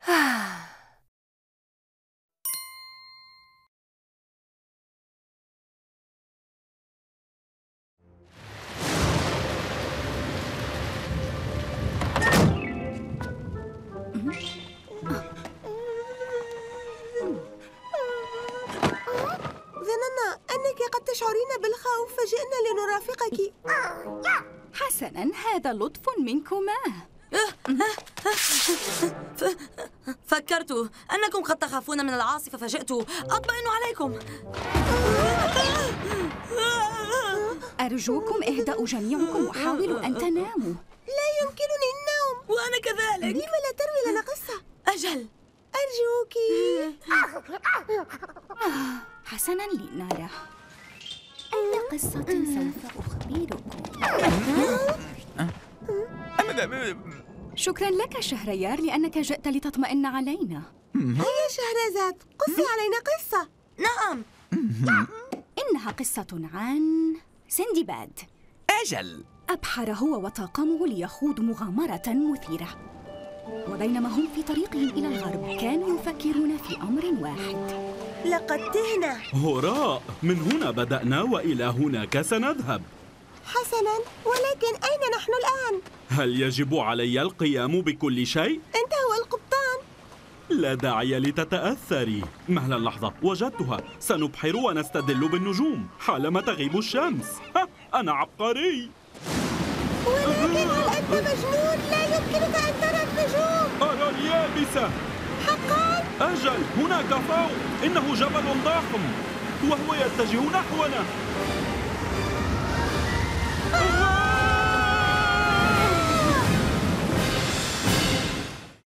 ظننا أنك قد تشعرين بالخوف فجئنا لنرافقك. حسناً، هذا لطف منكما. فكرت أنكم قد تخافون من العاصفة فجئت أطمئن عليكم. أرجوكم اهدأوا جميعكم وحاولوا أن تناموا. لا يمكنني النوم. وأنا كذلك. لم لا تروي لنا قصة؟ أجل، أرجوك. حسناً، لنرى أي قصة سوف أخبركم. شكراً لك شهريار لأنك جئت لتطمئن علينا. هيا شهرزاد، قصي علينا قصة. نعم. إنها قصة عن سندباد. أجل. أبحر هو وطاقمه ليخوضوا مغامرة مثيرة، وبينما هم في طريقهم إلى الغرب كانوا يفكرون في أمر واحد. لقد تهنا. هراء، من هنا بدأنا وإلى هناك سنذهب. حسناً، ولكن أين نحن الآن؟ هل يجب علي القيام بكل شيء؟ أنت هو القبطان. لا داعي لتتأثري. مهلا لحظة، وجدتها. سنبحر ونستدل بالنجوم حالما تغيب الشمس. أنا عبقري. ولكن هل أنت مجنون؟ لا يمكنك أن ترى النجوم. أرى اليابسة. حقاً؟ أجل، هناك فوق. إنه جبل ضخم وهو يتجه نحونا.